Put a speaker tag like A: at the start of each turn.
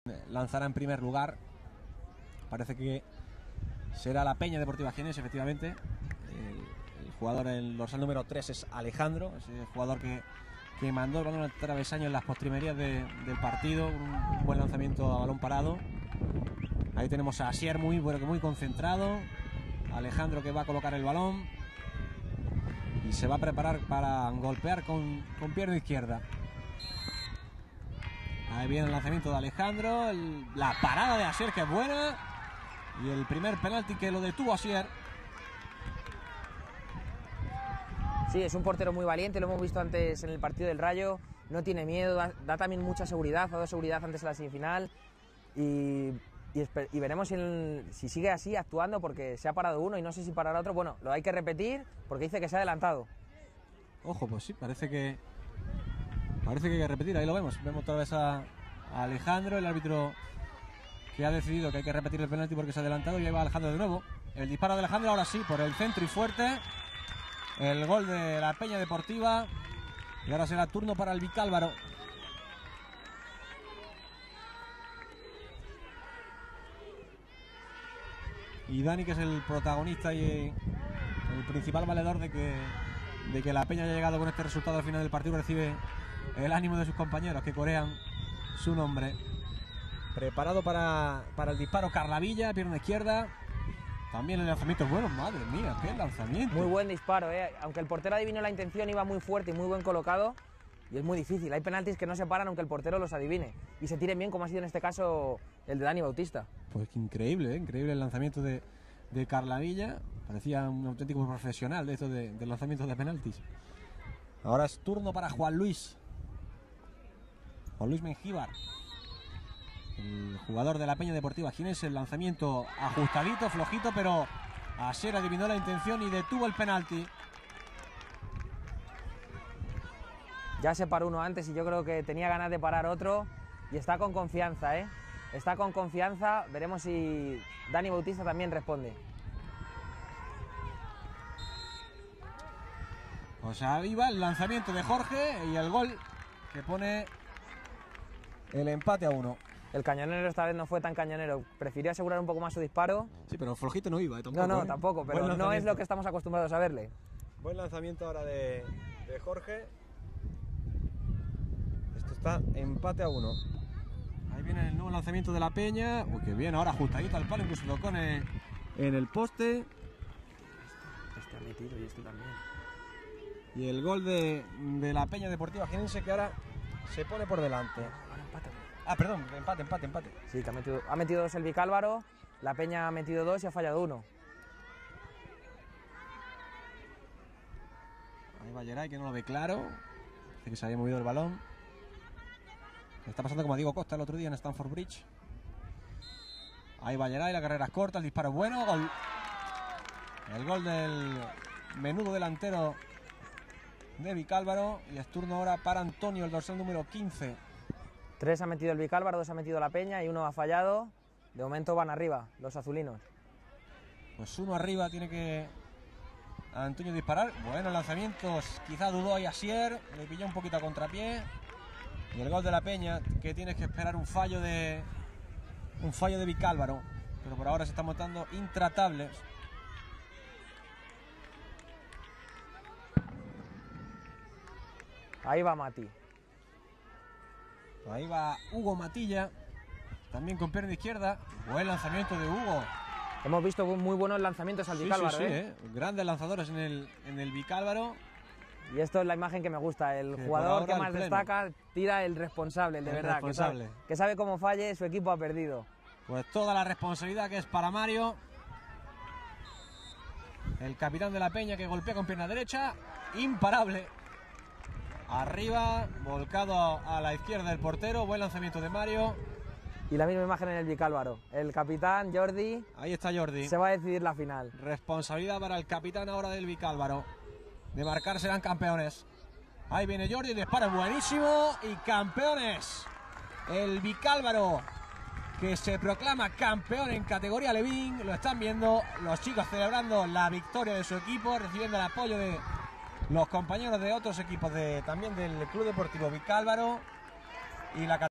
A: lanzará en primer lugar. Parece que será la Peña Deportiva Jienense, efectivamente. El jugador, el dorsal número 3 es Alejandro, ese jugador que mandó el balón al travesaño en las postrimerías del partido. Un buen lanzamiento a balón parado. Ahí tenemos a Asier muy concentrado. Alejandro que va a colocar el balón y se va a preparar para golpear con pierna izquierda. Ahí viene el lanzamiento de Alejandro, la parada de Asier, que es buena, y el primer penalti que lo detuvo Asier.
B: Sí, es un portero muy valiente, lo hemos visto antes en el partido del Rayo, no tiene miedo, da también mucha seguridad, ha dado seguridad antes de la semifinal y veremos si sigue así actuando, porque se ha parado uno y no sé si parará otro. Bueno, lo hay que repetir porque dice que se ha adelantado.
A: Ojo, pues sí, parece que hay que repetir. Ahí lo vemos otra vez a Alejandro, el árbitro que ha decidido que hay que repetir el penalti porque se ha adelantado, y ahí va Alejandro de nuevo. El disparo de Alejandro, ahora sí, por el centro y fuerte. El gol de la Peña Deportiva. Y ahora será turno para el Vicálvaro. Y Dani, que es el protagonista y el principal valedor de que la Peña haya llegado con este resultado al final del partido, recibe el ánimo de sus compañeros que corean su nombre. Preparado para el disparo Carlavilla, pierna izquierda. También el lanzamiento es bueno, madre mía, qué lanzamiento.
B: Muy buen disparo, aunque el portero adivinó la intención, iba muy fuerte y muy buen colocado. Y es muy difícil, hay penaltis que no se paran aunque el portero los adivine y se tiren bien, como ha sido en este caso el de Dani Bautista.
A: Pues increíble, increíble el lanzamiento de Carlavilla. Parecía un auténtico profesional de esto de lanzamientos de penaltis. Ahora es turno para Juan Luis Mengíbar, el jugador de la Peña Deportiva Jienense. El lanzamiento ajustadito, flojito, pero Asier adivinó la intención y detuvo el penalti.
B: Ya se paró uno antes y yo creo que tenía ganas de parar otro y está con confianza, Está con confianza, veremos si Dani Bautista también responde.
A: O sea, ahí va el lanzamiento de Jorge y el gol que pone el empate a 1.
B: El cañonero esta vez no fue tan cañonero, prefirió asegurar un poco más su disparo.
A: Sí, pero flojito no iba, tampoco.
B: No, tampoco, pero no es lo que estamos acostumbrados a verle.
A: Buen lanzamiento ahora de Jorge. Esto está empate a 1. Ahí viene el nuevo lanzamiento de la Peña. Uy, qué bien, ahora ajustadito al palo, incluso tocó en el poste.
B: Este ha metido y este también.
A: Y el gol de la Peña Deportiva Jienense, que ahora se pone por delante.
B: Ahora empate.
A: Ah, perdón, empate.
B: Sí, que ha metido 2 el Vicálvaro, la Peña ha metido 2 y ha fallado 1.
A: Ahí va Geray, que no lo ve claro. Dice que se había movido el balón. Está pasando como a Diego Costa el otro día en Stamford Bridge. Ahí va Geray, la carrera es corta, el disparo es bueno. Gol. El gol del menudo delantero de Vicálvaro. Y es turno ahora para Antonio, el dorsal número 15.
B: 3 ha metido el Vicálvaro, 2 ha metido la Peña y 1 ha fallado. De momento van arriba los azulinos.
A: Pues 1 arriba, tiene que Antonio disparar. Buenos lanzamientos, quizá dudó ahí Asier, le pilló un poquito a contrapié. Y el gol de la Peña, que tienes que esperar un fallo de Vicálvaro, pero por ahora se están mostrando intratables.
B: Ahí va Mati.
A: Ahí va Hugo Matilla, también con pierna izquierda. Buen lanzamiento de Hugo.
B: Hemos visto muy buenos lanzamientos al Vicálvaro.
A: Sí. Grandes lanzadores en el Vicálvaro.
B: Y esto es la imagen que me gusta, el jugador que más destaca tira el responsable, el de verdad, que sabe cómo falle, su equipo ha perdido.
A: Pues toda la responsabilidad que es para Mario, el capitán de la Peña, que golpea con pierna derecha, imparable. Arriba, volcado a la izquierda del portero, buen lanzamiento de Mario.
B: Y la misma imagen en el Vicálvaro, el capitán Jordi.
A: Ahí está Jordi.
B: Se va a decidir la final.
A: Responsabilidad para el capitán ahora del Vicálvaro. De marcar serán campeones. Ahí viene Jordi, el disparo es buenísimo y campeones. El Vicálvaro, que se proclama campeón en categoría Levín. Lo están viendo los chicos celebrando la victoria de su equipo, recibiendo el apoyo de los compañeros de otros equipos también del Club Deportivo Vicálvaro. Y la